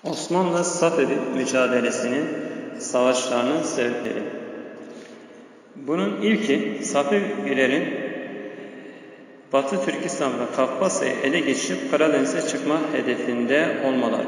Osmanlı-Safevi mücadelesinin savaşlarının sebepleri. Bunun ilki Safevilerin Batı Türkistan ve Kafkasya'yı ele geçirip Karadeniz'e çıkma hedefinde olmaları.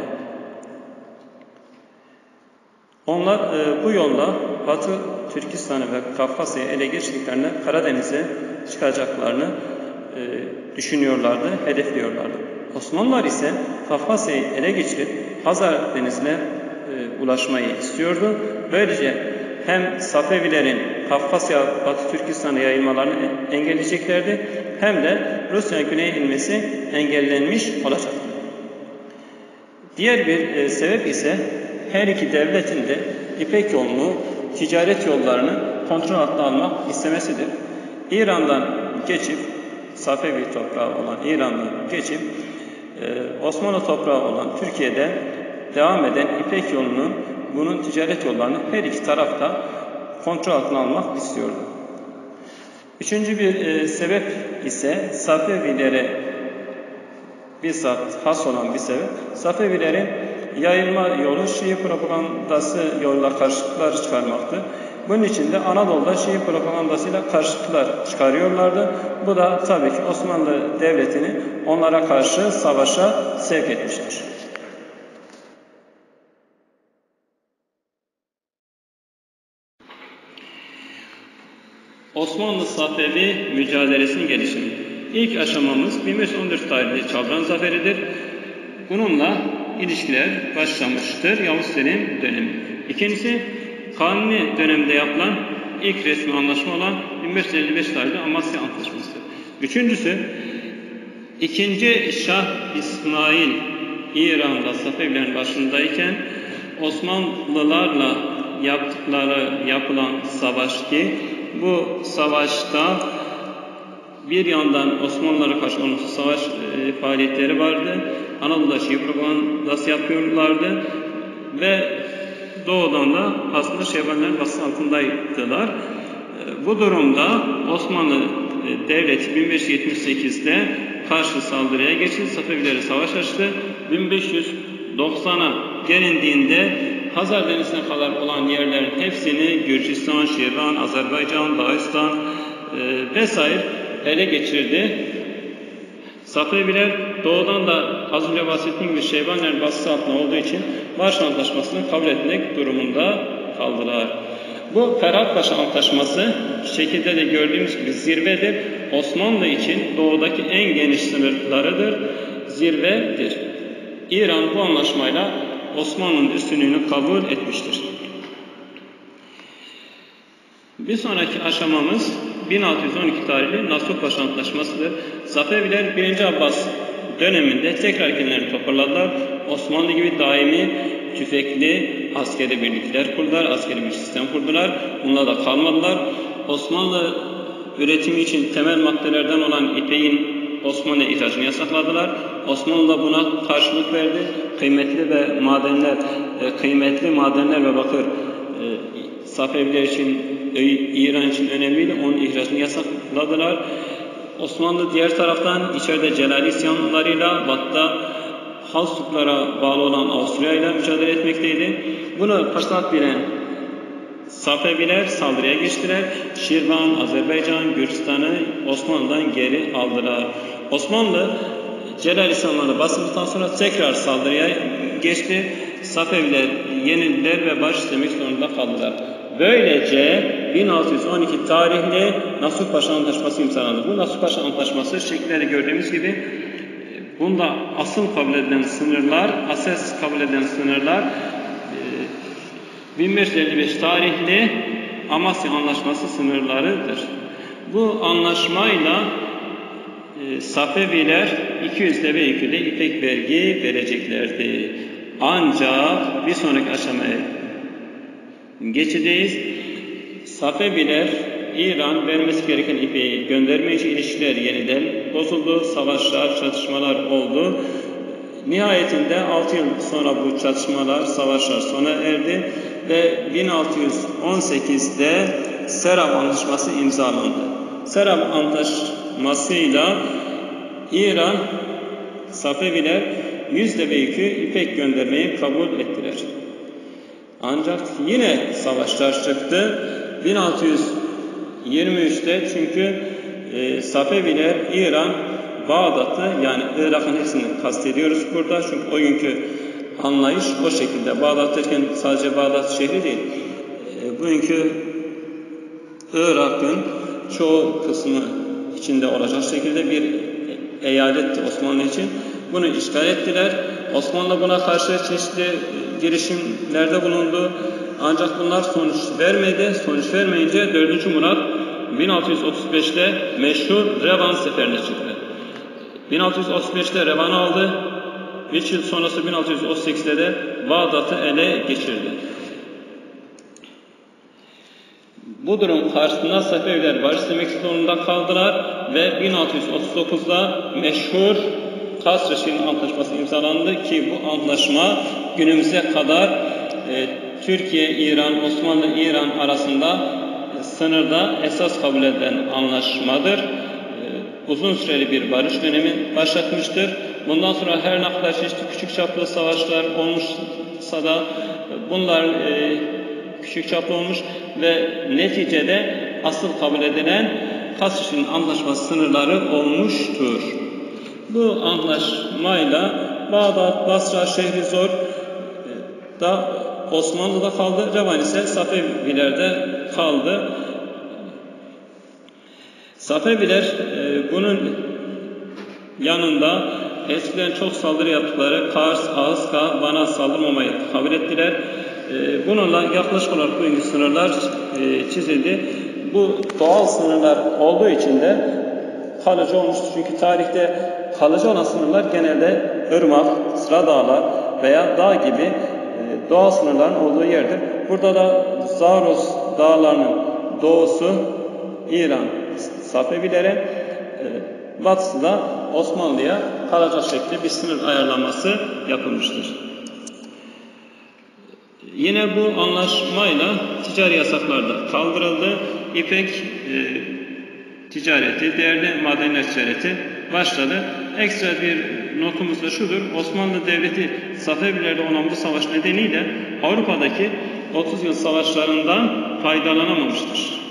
Onlar bu yolla Batı Türkistan'ı ve Kafkasya'yı ele geçirdiklerinde Karadeniz'e çıkacaklarını düşünüyorlardı, hedefliyorlardı. Osmanlılar ise Kafkasya'yı ele geçirip Hazar Denizi'ne ulaşmayı istiyordu. Böylece hem Safevilerin Kafkasya, Batı Türkistan'a yayılmalarını engelleyeceklerdi, hem de Rusya'nın güneye inmesi engellenmiş olacaktı. Diğer bir sebep ise her iki devletin de İpek yolunu, ticaret yollarını kontrol altına almak istemesidir. İran'dan geçip, Safevi toprağı olan İran'dan geçip, Osmanlı toprağı olan Türkiye'de devam eden İpek yolunun, bunun ticaret yollarını her iki tarafta kontrol altına almak istiyordu. Üçüncü bir sebep ise Safevilere bizzat has olan bir sebep. Safevilerin yayılma yolu Şii propagandası yoluyla karşıtlıklar çıkarmaktı. Bunun için de Anadolu'da Şii propagandasıyla karşıtlıklar çıkarıyorlardı. Bu da tabii ki Osmanlı Devleti'ni onlara karşı savaşa sevk etmiştir. Osmanlı-Safevi mücadelesinin gelişimi. İlk aşamamız 1514 tarihli Çaldıran Zaferi'dir. Bununla ilişkiler başlamıştır Yavuz Selim dönemi. İkincisi, Kanuni döneminde yapılan ilk resmi anlaşma olan 1555 tarihli Amasya Antlaşması. Üçüncüsü, İkinci Şah İsmail İran'da Safevilerin başındayken Osmanlılarla yapılan savaş ki bu savaşta bir yandan Osmanlılara karşı olumsuz savaş faaliyetleri vardı. Anadolu'da Şii propagandası yapıyorlardı ve doğudan da aslında Şevvallerin baskısı altındaydılar. Bu durumda Osmanlı Devleti 1578'de karşı saldırıya geçti. Safevilere savaş açtı. 1590'a gelindiğinde Hazar Denizi'ne kadar olan yerlerin hepsini Gürcistan, Şirvan, Azerbaycan, Dağistan vesaire ele geçirdi. Safeviler doğudan da az önce bahsettiğim gibi Şevvallerin baskısı altında olduğu için Barış Antlaşması'nı kabul etmek durumunda kaldılar. Bu Ferhatpaşa Antlaşması şekilde de gördüğümüz gibi zirvedir. Osmanlı için doğudaki en geniş sınırlarıdır, zirvedir. İran bu anlaşmayla Osmanlı'nın üstünlüğünü kabul etmiştir. Bir sonraki aşamamız 1612 tarihli Nasuh Paşa Antlaşması'dır. Safeviler 1. Abbas döneminde tekrar kendilerini toparladılar. Osmanlı gibi daimi tüfekli askeri birlikler kurdular, askeri bir sistem kurdular. Bununla da kalmadılar. Osmanlı üretimi için temel maddelerden olan ipeğin Osmanlı'ya ihracını yasakladılar. Osmanlı da buna karşılık verdi. Kıymetli madenler ve bakır Safeviler için, İran için önemliydi. Onun ihracını yasakladılar. Osmanlı diğer taraftan içeride Celali isyanlarıyla, batıda Habsburglara bağlı olan Avusturya ile mücadele etmekteydi. Bunu fırsat bilen Safeviler saldırıya geçtiler. Şirvan, Azerbaycan, Gürcistan'ı Osmanlı'dan geri aldılar. Osmanlı Celal isyanlarına basıldıktan sonra tekrar saldırıya geçti. Safeviler yenildiler ve barış istemek zorunda kaldılar. Böylece 1612 tarihli Nasuh Paşa Antlaşması imzalandı. Bu Nasuh Paşa Antlaşması şekilde gördüğümüz gibi bunda asıl kabul edilen sınırlar, asıl kabul edilen sınırlar 1555 tarihli Amasya Antlaşması sınırlarıdır. Bu anlaşmayla Safeviler 200 deve yüküyle ipek vergi vereceklerdi. Ancak bir sonraki aşamaya geçeceğiz. Safeviler İran vermesi gereken ipeği göndermeyince ilişkiler yeniden bozuldu. Savaşlar, çatışmalar oldu. Nihayetinde 6 yıl sonra bu çatışmalar, savaşlar sona erdi ve 1618'de Serab Antlaşması imzalandı. Serab Antlaşması'yla İran, Safeviler 100 deve yükü ipek göndermeyi kabul ettiler. Ancak yine savaşlar çıktı. 1623'te çünkü Safeviler İran, Bağdat'ı yani Irak'ın hepsini kastediyoruz burada. Çünkü o günkü anlayış o şekilde. Bağdat derken sadece Bağdat şehri değil. Bugünkü Irak'ın çoğu kısmı içinde olacak şekilde bir eyaletti Osmanlı için. Bunu işgal ettiler. Osmanlı buna karşı çeşitli girişimlerde bulundu. Ancak bunlar sonuç vermedi. Sonuç vermeyince 4. Murat 1635'te meşhur Revan seferine çıktı. 1635'te Revan'ı aldı. 3 yıl sonrası 1638'de de Bağdat'ı ele geçirdi. Bu durum karşısında Safeviler barış istemek zorunda kaldılar ve 1639'da meşhur Kasr-ı Antlaşması imzalandı ki bu antlaşma günümüze kadar Türkiye, İran, Osmanlı, İran arasında sınırda esas kabul edilen anlaşmadır. Uzun süreli bir barış dönemi başlatmıştır. Bundan sonra her ne kadar çeşitli küçük çaplı savaşlar olmuşsa da bunlar küçük çaplı olmuş ve neticede asıl kabul edilen Kasr-ı Antlaşması sınırları olmuştur. Bu anlaşmayla Bağdat, Basra, Şehrizor da Osmanlı'da kaldı. Revan ise Safevilerde kaldı. Safeviler bunun yanında eskiden çok saldırı yaptıkları Kars, Ahıska, Van'a saldırmamayı kabul ettiler. Bununla yaklaşık olarak bugünkü sınırlar çizildi. Bu doğal sınırlar olduğu için de kalıcı olmuştur. Çünkü tarihte kalıcı olan sınırlar genelde ırmak, sıra dağlar veya dağ gibi doğal sınırların olduğu yerdir. Burada da Zagros dağlarının doğusu İran Safevilere, batısı da Osmanlı'ya kalacak şekilde bir sınır ayarlaması yapılmıştır. Yine bu anlaşmayla ticari yasaklar da kaldırıldı. İpek ticareti, değerli madenler ticareti başladı. Ekstra bir notumuz da şudur. Osmanlı Devleti Safevilerle olan bu savaş nedeniyle Avrupa'daki 30 yıl savaşlarından faydalanamamıştır.